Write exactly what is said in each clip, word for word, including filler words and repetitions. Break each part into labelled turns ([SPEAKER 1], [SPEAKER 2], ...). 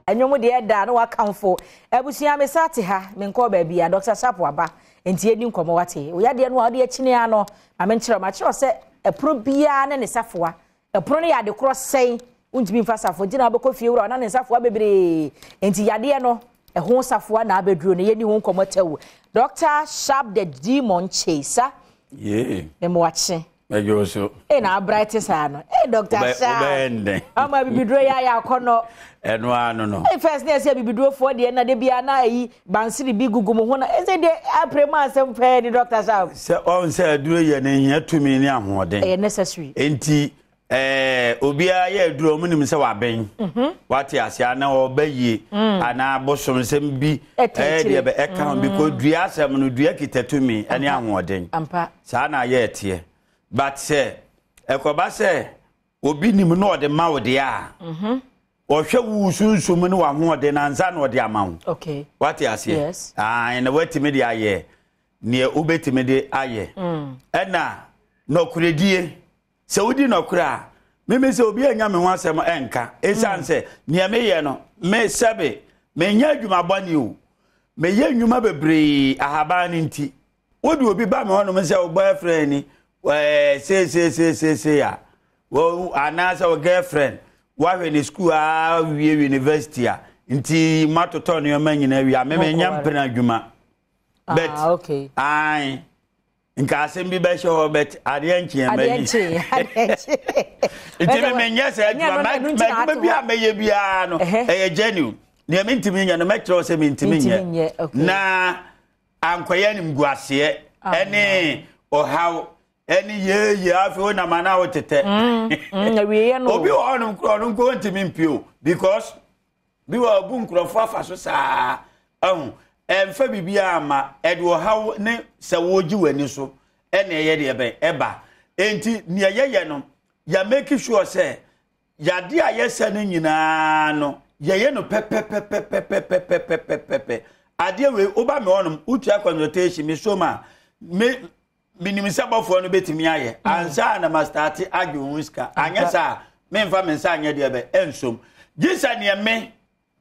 [SPEAKER 1] enyomo de da na wakamfo ebusua me sate ha me nko ba bia Doctor Sapo aba enti eni nkomo wate wo yade no wade akini ano ma me nkyerɛ ma kyerɛ se epro bia na ne safoa epro ne yade kro sɛn untimi mfa safo gina abekɔ fie wura na ne safoa bebre enti yade no eho safoa na abeduro ne yeni ho nkomo tawu Doctor Sharp the Demon Chaser
[SPEAKER 2] yeah
[SPEAKER 1] emo wache
[SPEAKER 2] ejo so
[SPEAKER 1] e na bright sana eh Doctor Sharp ama bibiduro ya ya kono
[SPEAKER 2] eno anu no
[SPEAKER 1] e first na se bibiduro fo de na de bia na yi bansiri bi gugumu ho na e se de aprema asem pe ni Doctor Sharp
[SPEAKER 2] se on se aduro ye ne hia tumi ni ahoden
[SPEAKER 1] e necessary
[SPEAKER 2] enti eh obia ye aduro mu nim se waben mhm wate ase na obayi ana bosom sem bi eh de be e kan bi ko dua asem no dua kitatumi ani ahoden
[SPEAKER 1] ampa
[SPEAKER 2] sa na ye tie but say ekoba say obi nim no de mawde a mhm ohwe wu sunsum no wa hoode na nza no de amawo
[SPEAKER 1] okay
[SPEAKER 2] wate ase
[SPEAKER 1] yes
[SPEAKER 2] ah na watimi de aye ne obetimi de aye mm ena no kuredie se wodi no kura meme se obi anya me ho asem enka esanse ne me ye no me sebe me nya adwuma bani o me ye adwuma bebre ahaban nti wodi obi ba me hono me se o boyfriend ni eh say say say say say ya wo anasa o girlfriend wa we ni school a we university a nti matoto ne ma nyina wi a me me nya mpena adwuma bet
[SPEAKER 1] ah okay
[SPEAKER 2] ai nka asem bi be show bet ade nchi en bani
[SPEAKER 1] ade nchi
[SPEAKER 2] nti me me nya se adwuma ma ma bi a me ye bia no eh genuine ne me ntimi nya no me kire se me ntimi nya na ankoye ni mguase ene o how eni ye ye afi na mana wotete
[SPEAKER 1] mm we no
[SPEAKER 2] obi onum kro onum ko ntimi mpio because bi wa bu nkrofo afa so saa ahun emfa bibia ama edo haw ne se woji wani so ene ye de be eba enti ne ye ye no ya make sure say ya de ayese ne nyina no ye ye no pepe pepe pepe pepe pepe ade we oba me onum utua consultation me so ma me minimisa bafo no betimi aye ansa na mastati agwunska anya sa me mfa me nsa anya de be ensom gisa ne me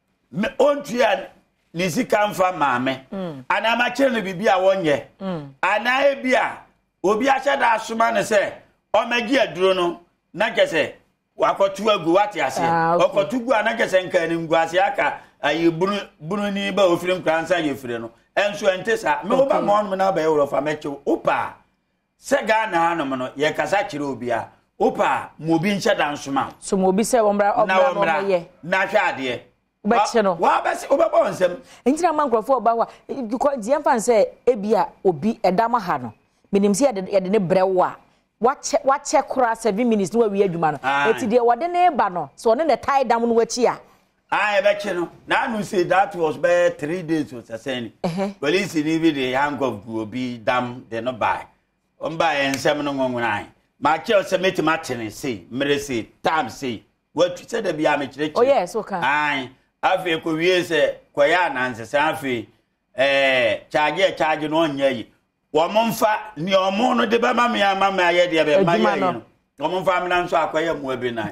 [SPEAKER 2] ontua ni sika mfa maame ana ma kire no bibia wonye ana ebia obi acha da asoma ne se o magi aduro no na kese wakotu agu wate ase okotu gu ana kese nka ni ngwase aka ayi bunu bunu ni ba ofirim kransa ye fire no enso entesa me oba mo no na ba ye worofa meche opa sega na hanom no ye kasa kire obia opa mo bi ncha da nsoma
[SPEAKER 1] so mo bi se wombra obra mo ye
[SPEAKER 2] na hwa ade
[SPEAKER 1] ubeche no
[SPEAKER 2] wa ba se obaba onsem
[SPEAKER 1] entina mankrofo oba wa because ye fan se ebia obi edama ha no minim se ye de ne brewa wache wache kura seven minutes no wi adwuma no eti de wode ne ba no so ne tie dam no wachi a
[SPEAKER 2] ah ebeche no na anu say that was by three days was saying police ni bi the hang of obi dam de no buy on buy ensem no ngonwan ma che o se meti matene say mere say time say what said da bia me kire
[SPEAKER 1] oh yes okay
[SPEAKER 2] ah afi ko wie se koya na nsesa afi eh charge charge no nya yi wo momfa ni omo no de ba ma me ama me aye de be ma ye no wo momfa me na nso akoya mu abi na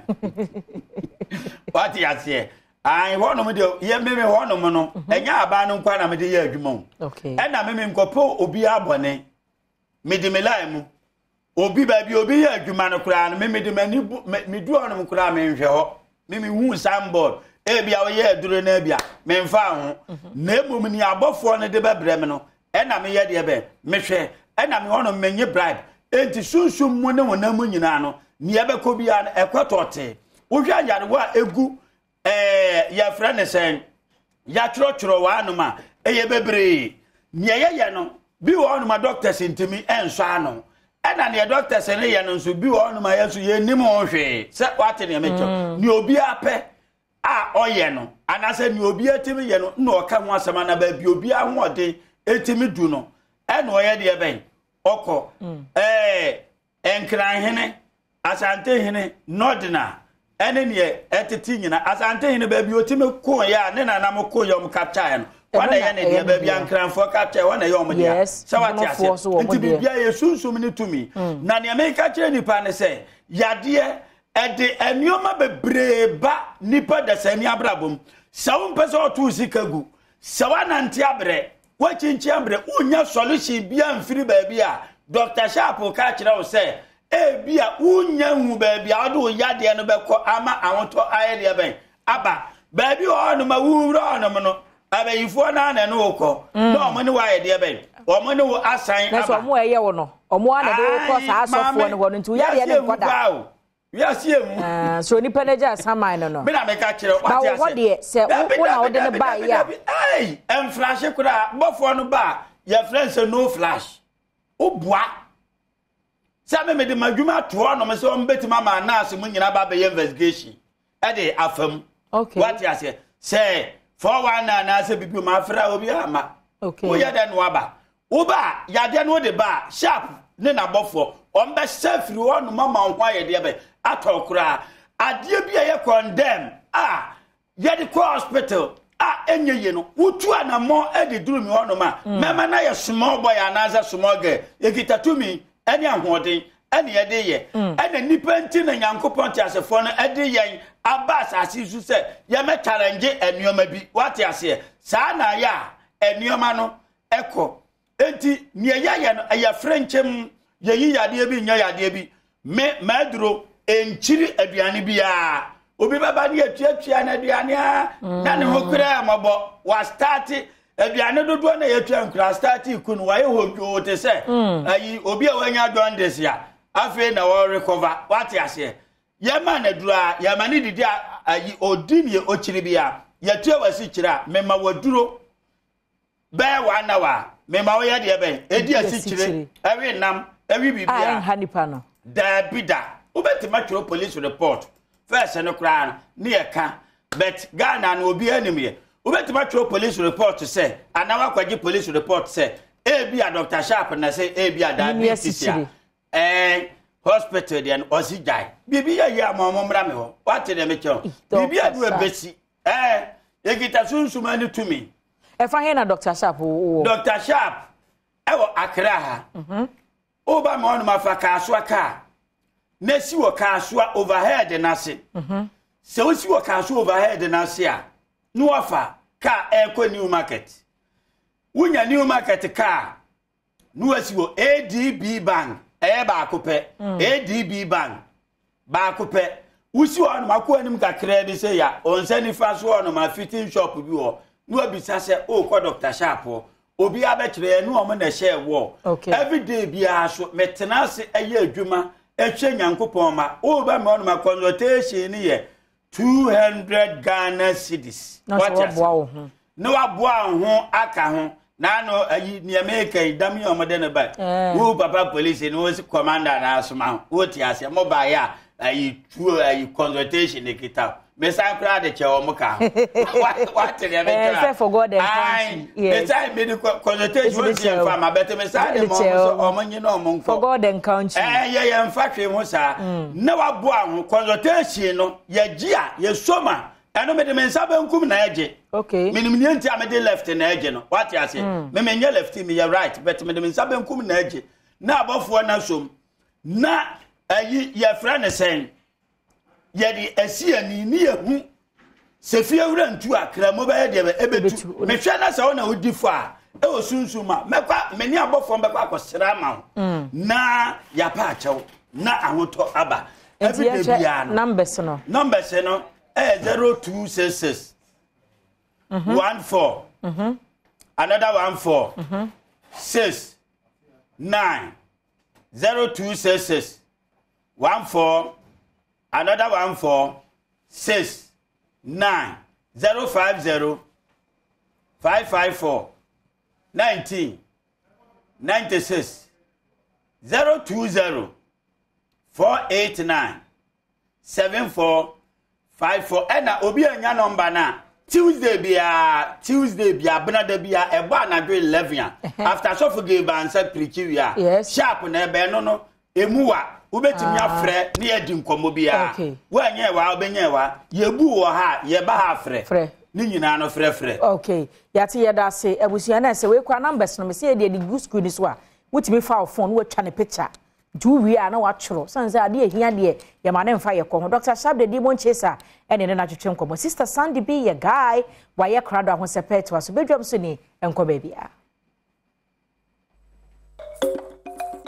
[SPEAKER 2] what ya say ai ho no me de ye me me ho no mo no enya aba no kwa na me de ye adwuma
[SPEAKER 1] okay
[SPEAKER 2] e na me me nkopo obi abone me de me lai mu obi ba bi obi ye adwuma no kura no me me de mani me du ono kura me nhwe ho me me hu sambod e bia wo ye aduro na bia me mfa ho na emum ni abofo no de bebre me no e na me ye de be me hwe e na me ho no menye bribe enti sunsum mu ne wonam nyina no ne ye be ko bia no ekotote wo hwa yare wa egu eh ya frane sen ya trotro wa no ma e ye bebre ne ye ye no bi wo no ma doctors ntimi enso ano e na ne doctors ne ye no so bi wo no ma yeso ye nim ho hwe se wate ne mecho ne obi ape a oye no anase ni obi etimi ye no na oka ho asema na ba bi obi ahode etimi du no e na oye de ben okọ eh enkran hene asante hene nodina ene ne etiti nyina asante hene ba bi otimi ko ya ne na na mo ko yom capture no wana ye ne de ba bi ankran fo capture wana ye om dia se wati ase nti bibia ye sunsum ni tumi na ne America kire nipa ne se yade ede enioma bebreba nipa da sani abrabom Saw person to sikagu. Sawa nanti abre. Wachinchi abre. Unya solution bia mfiri baby a. Doctor Sharp ka kira wo say. E bia unya hu baby a do yade no beko ama awonto ayede ben. Aba. Baby o no ma wura no no. Aba yifo na na no ko. No mo ni wa yede ben. O mo ni wo asan aba.
[SPEAKER 1] Na so mo eye wo no. O mo ana de ko sa asofo no wo no ntu yade ne nkoda.
[SPEAKER 2] We are seeing.
[SPEAKER 1] Ah, so ni peneja saman no no.
[SPEAKER 2] Me na me ka kire what
[SPEAKER 1] you say. Ba wo de se wo na wo de ne ba ya.
[SPEAKER 2] Hey, em flash kura bofo no ba. Your friend say no flash. O boa. Sa me me de madwuma to no me say o mbeti mama na ase mu nyina ba be investigation. E de afam.
[SPEAKER 1] Okay.
[SPEAKER 2] What you say? Say four one nine na say bibi ma fra obi ama.
[SPEAKER 1] Okay.
[SPEAKER 2] Wo ya de no aba. Wo ba ya de no de ba sharp ne na bofo. O mbe safiri wo no mama nkwa ye de be. Atokura adie bia ye condemn ah ye the hospital ah enye ye no wutu anamo e de duru mi hono ma mema na ye small boy anaza small girl ye kitatumi ene ahoden ene ye de ye ene nipa nti na nyankopon ti asefo no e de yen abas asisu se ye me challenge enuoma bi wati ase sa na ya enuoma no eko enti ne ye ye no ye frenchem ye yi yade bi nya yade bi me maduro enchiri aduane bia obi baba ne atuatua na aduane a na ne hokura amabo wa start aduane dodo na yatua nkura start ikunu wa ye hodwo te se ayi obi a wanya don this ya afi na wo recover what ase ye ma na dura ye ma ne didi ayi odini ochiri bia yatua wasi kira mema waduro be wa na wa mema wo ye de be edi asikire ewe nam ewe bibia
[SPEAKER 1] ah hanipa no
[SPEAKER 2] da bida Ubeti matro police report. First no crown near can but Ghana no be enemy. Ubeti matro police report to say and now kwaji police report say e be a Doctor Sharp na say e be a diabetes eh hospital den osijai. Bibi ya ya mamomra me ho. What dey me chon. Bibi a do besi. Eh e kita sunsuma ni tumi.
[SPEAKER 1] E fa he na Doctor Sharp o.
[SPEAKER 2] Doctor Sharp e wo Accra ha. Mhm. Oba me on ma fa ka so aka. Nesi wo kasua overhead na se mhm se wo si wo kasua overhead na se a no afa ka eko new market wunya new market ka no asi wo A D B bank e ba akopɛ A D B bank ba akopɛ wusi wo no makɔ anim kakra bi se ya onsani fa so no ma fitting shop bi wo no abisa se o kɔ Doctor Sharp obi abɛkyerɛ no o mo na share wo every day bia so metena se eye adwuma eche nyankopon ma o ba me on ma consultation ni ye two hundred Ghana cedis
[SPEAKER 1] what ya boa ho
[SPEAKER 2] no wa boa ho aka ho na no ayi ni America idam yo mo de ne ba wo papa police ni wo commander na asoma wo ti ase mo ba ya ayi two ayi consultation ni kita me san kra de che o mo ka what what tell me
[SPEAKER 1] eh for God and country
[SPEAKER 2] yes me say me the consultation wo ti fa ma better me say de mo so o mo nyi no mo
[SPEAKER 1] for God and country
[SPEAKER 2] eh ye ye mfa hwe mo sa na wa bo aho consultation no ye gi a ye soma eno me de me nsa bankum na ye
[SPEAKER 1] okay
[SPEAKER 2] me nim nti a me de left na ye no what you say me me nye left me ye right but me de me nsa bankum na ye na abofo na som na ayi ye fra ne sen ye di asiani ni ehu sefie wura ntu akra mo ba ye de ebetu me hwe na sa wona odi fo a e o sunsuma mekwa meni abofo mbekwa akosra ma na ya pa achew na ahoto aba every day bia no
[SPEAKER 1] numbers no
[SPEAKER 2] numbers no eh zero two six six mhm one four mhm another one four mhm six nine zero two six six one four another one four six nine zero five zero five five four nineteen ninety-six zero two zero four eight nine seven four five four ena obi anya number na Tuesday bia Tuesday bia benada bia eba na do eleven after so forgive answer preach we are sharp na ebe no no emuwa ubetimi afre na ye di nkomo bia wo anya wa obenya wa yebu wo ha ye ba ha afre ni nyina no frɛ frɛ
[SPEAKER 1] okay yati yeda se ebusua na se we kwa numbers no me se de di good school ni so a wotimi fa phone wo twa ne picture do we are no watchro sans ade ehia de ye ma ne mfa ye ko Doctor Shabde di Monchesa ene ne na twetwe nkomo Sister Sandy B ye guy wa ye krado ahosepet wa so bedwam so ni enko ba bia